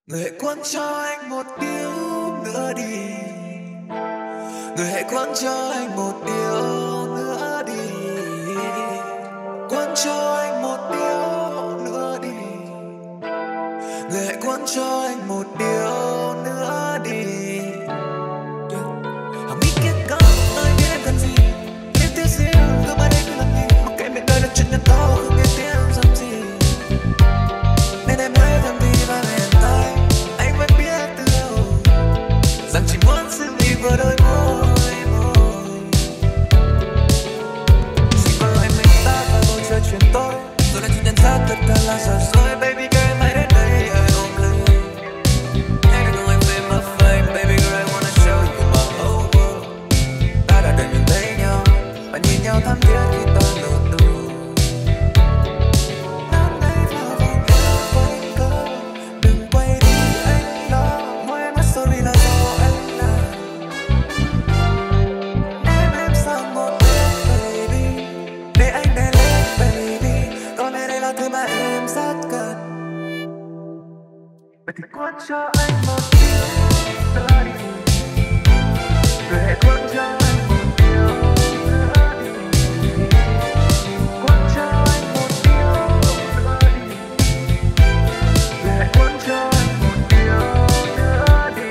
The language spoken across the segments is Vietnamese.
Người hãy quăng cho anh một điếu nữa đi. Người hãy quăng cho anh một điếu nữa đi. Quăng cho anh một điếu nữa đi. Người hãy quăng cho anh một điếu nữa đi. Không biết kết cấu tôi biết em cần gì. Biết tiếc riêng cứ mãi đây cứ làm gì. Mặc kệ miệng đời là chuyện nhân to không biết tiếng làm gì. Nên em hãy làm đi và hẹn tay. Anh vẫn biết từ đầu rằng chỉ muốn giữ đi vừa đôi môi môi. Chỉ có lại mình ta và bầu trời chuyện tôi. Rồi lại chỉ nhận ra tất cả là giả dối. Baby girl em hãy đến đây hãy ôm lấy. Hãy cùng anh về mất fame. Baby girl I wanna show you my whole world. Ta đã đợi nhìn thấy nhau và nhìn nhau thắm thiết khi ta nụ cười. Vậy thì quăng cho anh một điếu nữa đi. Rồi hãy quăng cho anh một điếu nữa đi. Quăng cho anh một điếu nữa đi. Rồi hãy quăng cho anh một điếu nữa đi.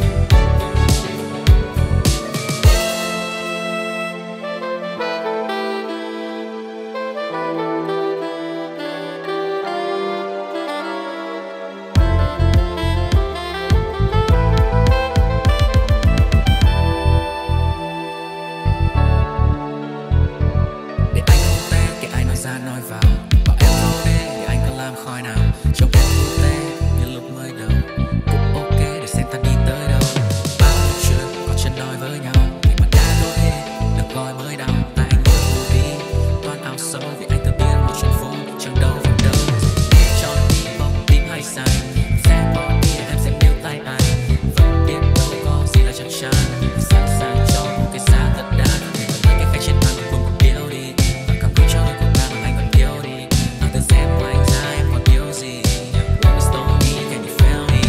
Ra nói vào bảo em thôi đi để anh có làm khói nào trông em vui tê như lúc mới đầu cũng ok để xem ta đi tới đâu. Bao chuyện có chân nói với nhau thì mà đã đôi khi được gọi mới đau tại anh mới vui đi toan áo sâu vì anh tự biết một chuyện vô chẳng đâu vào đâu. Cho đi bóng tim hay sai sẽ bỏ đi em sẽ níu tay anh vẫn biết đâu có gì là chắc chắn sẵn sàng cho một cái giá thật đáng để vẫn lấy cái khách trên bàn cùng một điều đi và cảm thấy cho đôi cuộc đời anh còn yêu đi. Anh tự xem ngoài anh ra em còn yêu gì. Promise don't me, can you feel me?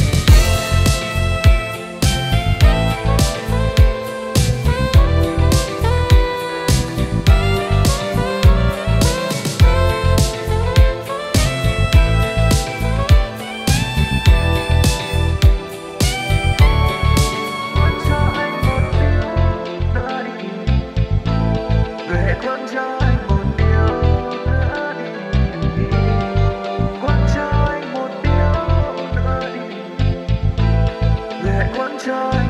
Quăng cho anh một điếu nữa đi. Rồi hãy quăng cho anh một điếu nữa đi. Quăng cho anh một điếu nữa đi. Rồi hãy quăng cho anh